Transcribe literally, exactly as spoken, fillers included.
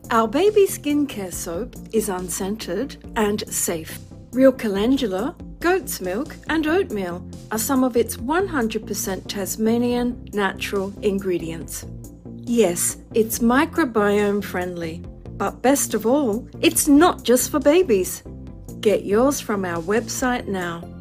Our baby skincare soap is unscented and safe. Real calendula, goat's milk and oatmeal are some of its one hundred percent Tasmanian natural ingredients. Yes, it's microbiome friendly, but best of all, it's not just for babies. Get yours from our website now.